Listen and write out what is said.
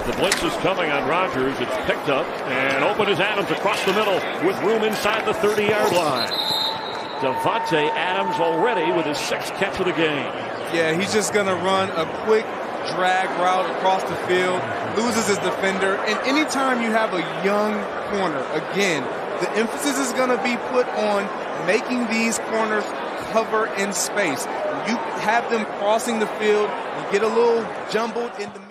The blitz is coming on Rodgers. It's picked up and open is Adams across the middle with room inside the 30-yard line. Davante Adams already with his 6th catch of the game. Yeah, he's just going to run a quick drag route across the field, loses his defender. And anytime you have a young corner, again, the emphasis is going to be put on making these corners cover in space. You have them crossing the field, you get a little jumbled in the